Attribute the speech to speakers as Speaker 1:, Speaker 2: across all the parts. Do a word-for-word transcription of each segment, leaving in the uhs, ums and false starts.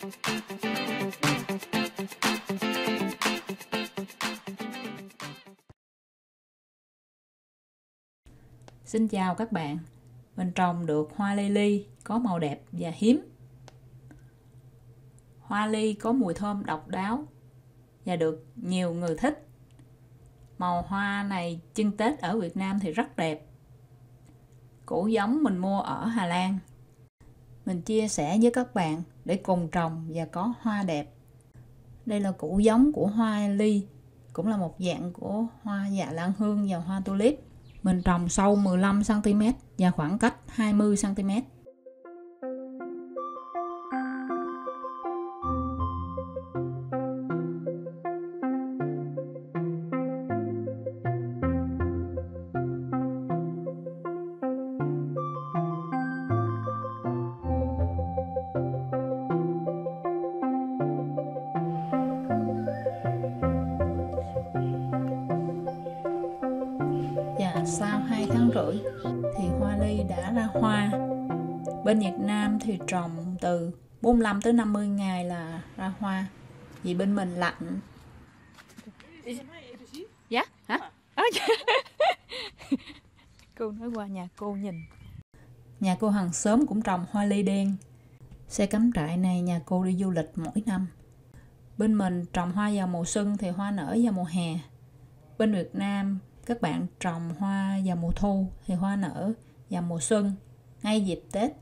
Speaker 1: Xin chào các bạn, mình trồng được hoa lily có màu đẹp và hiếm. Hoa ly có mùi thơm độc đáo và được nhiều người thích. Màu hoa này trưng Tết ở Việt Nam thì rất đẹp. Củ giống mình mua ở Hà Lan. Mình chia sẻ với các bạn để cùng trồng và có hoa đẹp. Đây là củ giống của hoa ly, cũng là một dạng của hoa dạ lan hương và hoa tulip. Mình trồng sâu mười lăm xăng ti mét và khoảng cách hai mươi xăng ti mét. Và sau hai tháng rưỡi thì hoa ly đã ra hoa. Bên Việt Nam thì trồng từ bốn mươi lăm tới năm mươi ngày là ra hoa. Vì bên mình lạnh.
Speaker 2: Dạ? Hả? Cô nói qua nhà cô nhìn.
Speaker 1: Nhà cô hàng xóm cũng trồng hoa ly đen. Xe cắm trại này nhà cô đi du lịch mỗi năm. Bên mình trồng hoa vào mùa xuân thì hoa nở vào mùa hè. Bên Việt Nam các bạn trồng hoa vào mùa thu thì hoa nở vào mùa xuân, ngay dịp Tết.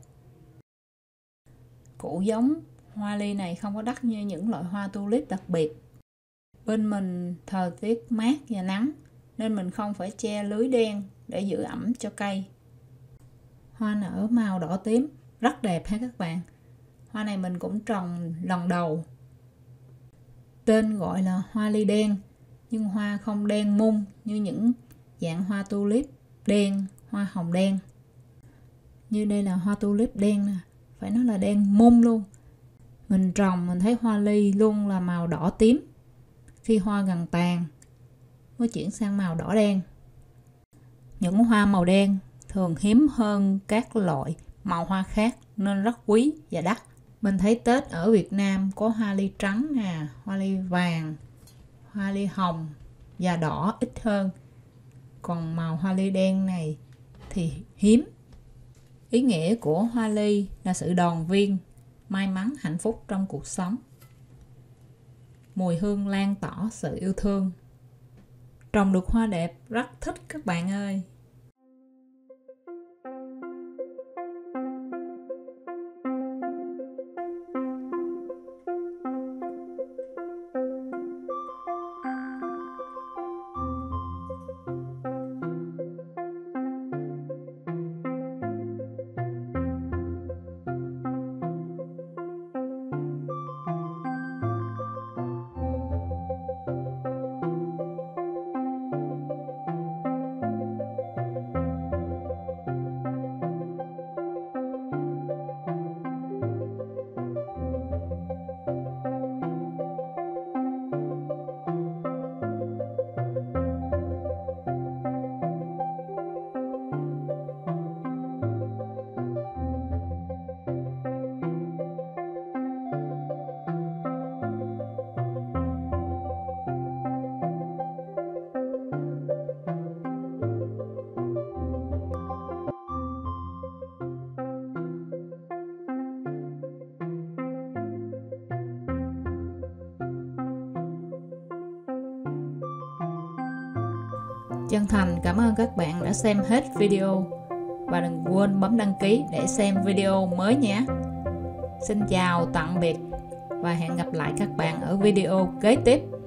Speaker 1: Củ giống hoa ly này không có đắt như những loại hoa tulip đặc biệt. Bên mình thời tiết mát và nắng nên mình không phải che lưới đen để giữ ẩm cho cây. Hoa nở màu đỏ tím rất đẹp ha các bạn. Hoa này mình cũng trồng lần đầu. Tên gọi là hoa ly đen, nhưng hoa không đen mung như những dạng hoa tulip đen, hoa hồng đen. Như đây là hoa tulip đen nè, phải nói là đen mung luôn. Mình trồng mình thấy hoa ly luôn là màu đỏ tím. Khi hoa gần tàn mới chuyển sang màu đỏ đen. Những hoa màu đen thường hiếm hơn các loại màu hoa khác nên rất quý và đắt. Mình thấy Tết ở Việt Nam có hoa ly trắng nè, hoa ly vàng, hoa ly hồng và đỏ ít hơn. Còn màu hoa ly đen này thì hiếm. Ý nghĩa của hoa ly là sự đoàn viên, may mắn, hạnh phúc trong cuộc sống. Mùi hương lan tỏa sự yêu thương. Trồng được hoa đẹp rất thích các bạn ơi. Chân thành cảm ơn các bạn đã xem hết video và đừng quên bấm đăng ký để xem video mới nhé. Xin chào, tạm biệt và hẹn gặp lại các bạn ở video kế tiếp.